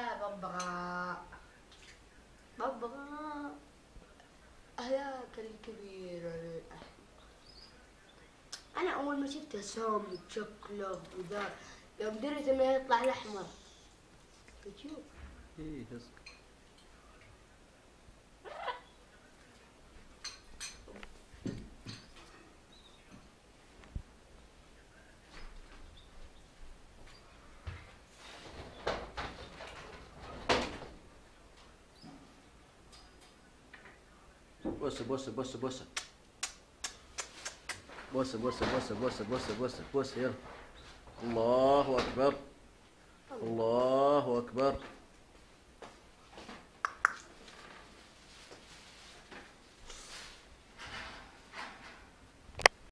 يا ببغاء ببغاء هذاك الكبير. أنا أول ما شفته سامي شكله وذا يوم دريت إنه يطلع الأحمر. بتشوف؟ إيه هسك. بوسة بوسة بوسة بوسة بوسة بوسة بوسة بوسة بوسة بوسة بوسة يلا. الله أكبر الله أكبر.